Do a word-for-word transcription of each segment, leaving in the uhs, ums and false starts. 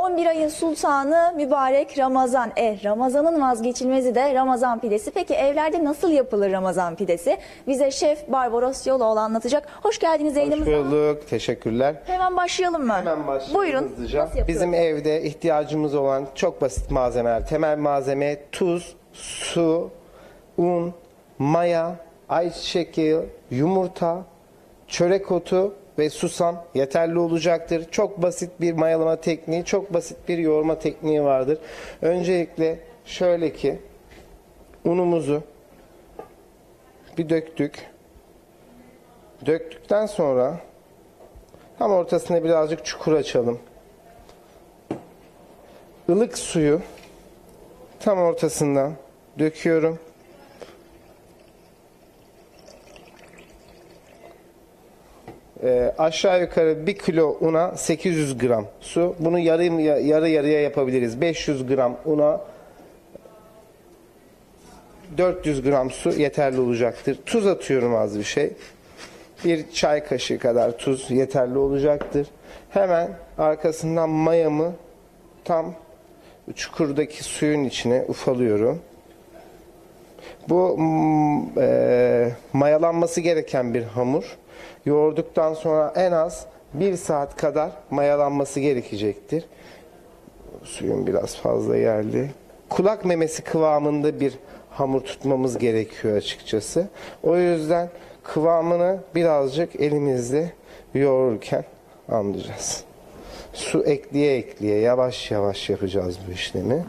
on bir ayın sultanı mübarek Ramazan. E, Ramazan'ın vazgeçilmezi de Ramazan pidesi. Peki evlerde nasıl yapılır Ramazan pidesi? Bize Şef Barbaros Yoloğlu anlatacak. Hoş geldiniz yayınımıza. Hoş bulduk. Teşekkürler. Hemen başlayalım mı? Hemen başlayalım. Buyurun. Hızlıca. Nasıl yapıyoruz? Bizim evde ihtiyacımız olan çok basit malzemeler. Temel malzeme tuz, su, un, maya, ayçiçek yağı, yumurta, çörek otu ve susam yeterli olacaktır. Çok basit bir mayalama tekniği, çok basit bir yoğurma tekniği vardır. Öncelikle şöyle ki unumuzu bir döktük. Döktükten sonra tam ortasına birazcık çukur açalım. Ilık suyu tam ortasından döküyorum. Ee, aşağı yukarı bir kilo una sekiz yüz gram su. Bunu yarı yarı yarıya yapabiliriz. beş yüz gram una dört yüz gram su yeterli olacaktır. Tuz atıyorum az bir şey. Bir çay kaşığı kadar tuz yeterli olacaktır. Hemen arkasından mayamı tam çukurdaki suyun içine ufalıyorum. Bu e, mayalanması gereken bir hamur. Yoğurduktan sonra en az bir saat kadar mayalanması gerekecektir. Suyun biraz fazla geldi. Kulak memesi kıvamında bir hamur tutmamız gerekiyor açıkçası. O yüzden kıvamını birazcık elimizle yoğururken anlayacağız. Su ekleye ekleye yavaş yavaş yapacağız bu işlemi.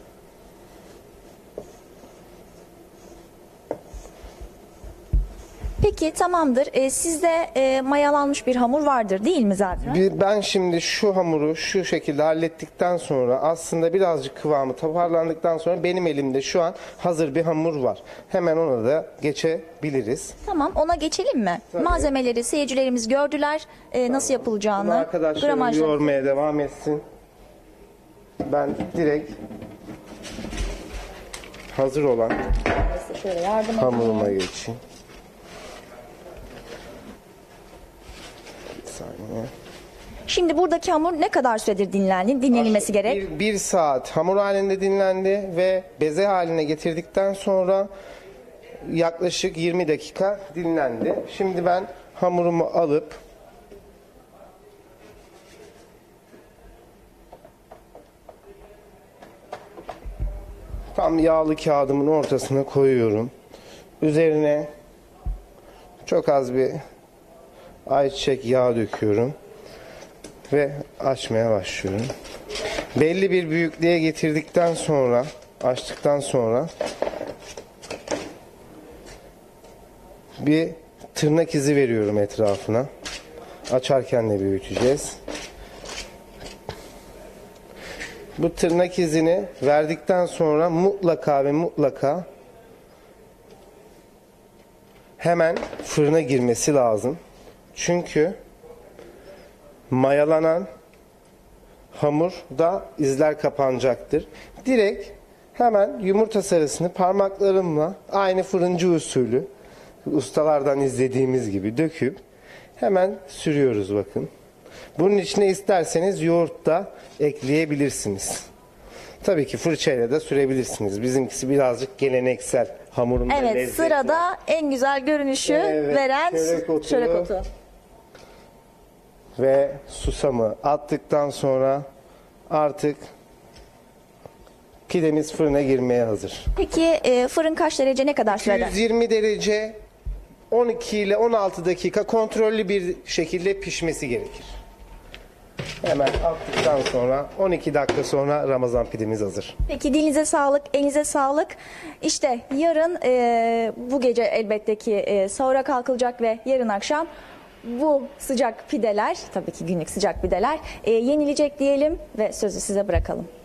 Peki tamamdır. E, sizde e, mayalanmış bir hamur vardır değil mi zaten? Bir- Ben şimdi şu hamuru şu şekilde hallettikten sonra aslında birazcık kıvamı toparlandıktan sonra benim elimde şu an hazır bir hamur var. Hemen ona da geçebiliriz. Tamam, ona geçelim mi? Tabii. Malzemeleri seyircilerimiz gördüler. E, nasıl Bunu yapılacağını. arkadaşlarım gramajları- yoğurmaya devam etsin. Ben direkt hazır olan Şöyle yardım edeyim. hamuruma geçeyim. Bir saniye. Şimdi buradaki hamur ne kadar süredir dinlendi? Dinlenilmesi gerek. Bir, bir saat hamur halinde dinlendi ve beze haline getirdikten sonra yaklaşık yirmi dakika dinlendi. Şimdi ben hamurumu alıp tam yağlı kağıdımın ortasına koyuyorum. Üzerine çok az bir ayçiçek yağı döküyorum ve açmaya başlıyorum. Belli bir büyüklüğe getirdikten sonra, açtıktan sonra bir tırnak izi veriyorum etrafına. Açarken de büyüteceğiz. Bu tırnak izini verdikten sonra mutlaka ve mutlaka hemen fırına girmesi lazım. Çünkü mayalanan hamurda izler kapanacaktır. Direkt hemen yumurta sarısını parmaklarımla aynı fırıncı usulü ustalardan izlediğimiz gibi döküp hemen sürüyoruz bakın. Bunun içine isterseniz yoğurt da ekleyebilirsiniz. Tabii ki fırçayla da sürebilirsiniz. Bizimkisi birazcık geleneksel hamurun da Evet, lezzeti. sırada en güzel görünüşü Evet, veren çörek otu. çörek otu. Ve susamı attıktan sonra artık pidemiz fırına girmeye hazır. Peki e, fırın kaç derece, ne kadar sürede? yüz yirmi derece on iki ile on altı dakika kontrollü bir şekilde pişmesi gerekir. Hemen attıktan sonra on iki dakika sonra Ramazan pidemiz hazır. Peki dilinize sağlık, elinize sağlık. İşte yarın e, bu gece elbette ki e, sahura kalkılacak ve yarın akşam bu sıcak pideler, tabii ki günlük sıcak pideler e, yenilecek diyelim ve sözü size bırakalım.